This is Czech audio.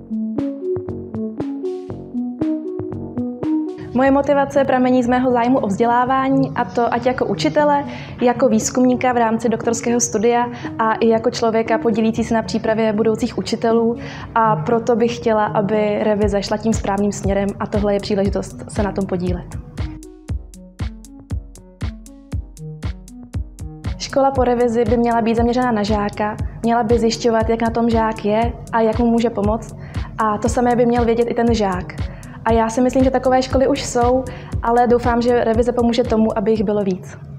Moje motivace pramení z mého zájmu o vzdělávání, a to ať jako učitele, jako výzkumníka v rámci doktorského studia a i jako člověka podílící se na přípravě budoucích učitelů, a proto bych chtěla, aby revize šla tím správným směrem a tohle je příležitost se na tom podílet. Škola po revizi by měla být zaměřena na žáka, měla by zjišťovat, jak na tom žák je a jak mu může pomoct, a to samé by měl vědět i ten žák. A já si myslím, že takové školy už jsou, ale doufám, že revize pomůže tomu, aby jich bylo víc.